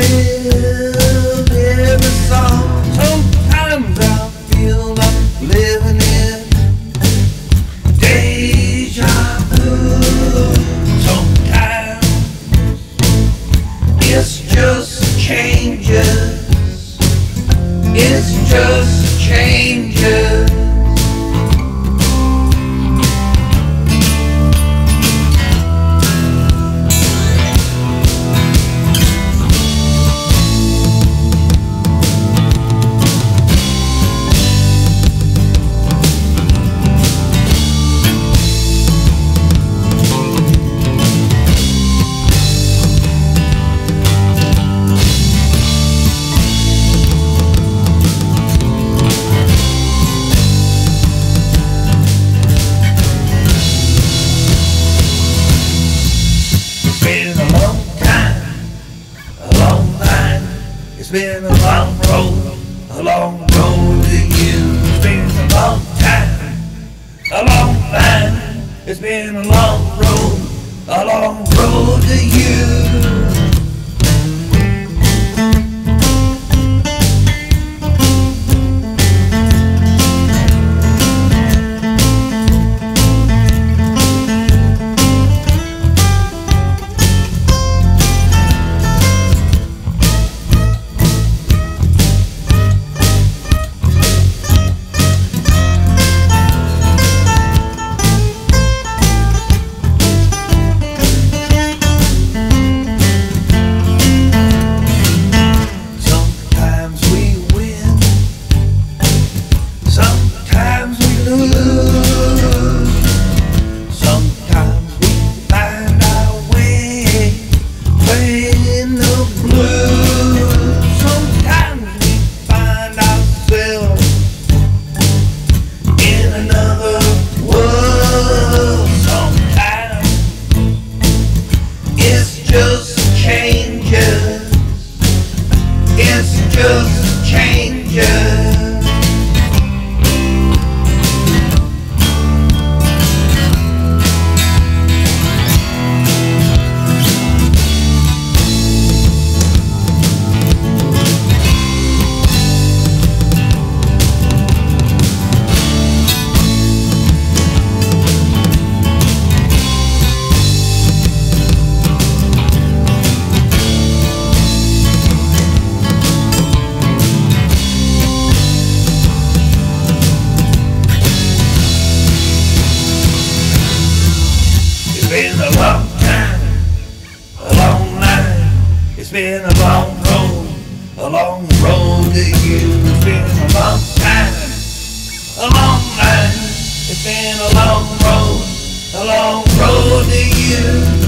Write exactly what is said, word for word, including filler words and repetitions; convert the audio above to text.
live every song. Sometimes I feel I'm living in deja vu. Sometimes it's just changes. It's just changes. It's been a long road, a long road to you. It's been a long time, a long line. It's been a long road, a long road to you. Just changes. It's been a long time, a long night. It's been a long road, a long road to you. It's been a long time, a long night. It's been a long road, a long road to you.